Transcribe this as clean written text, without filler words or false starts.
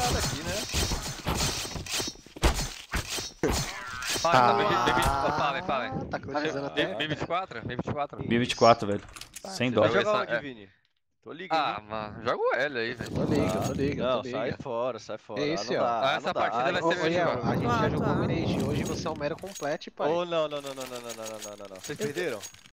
parada aqui, né? Falem. Tá coisando até. B24? B24? B24, velho. Sem dó. Vai Joga jogar essa- onde, Vini? Tô liga, Ah, mano, joga o L aí, velho. Tô liga. Não, sai fora, sai fora. É isso, não ó. dá, Ah, não essa dá. partida vai Ô, ser meio Iel, jogo. a gente já jogou Tá. Mirage hoje, você é um mero complete, pai. Ô, não. Vocês perderam?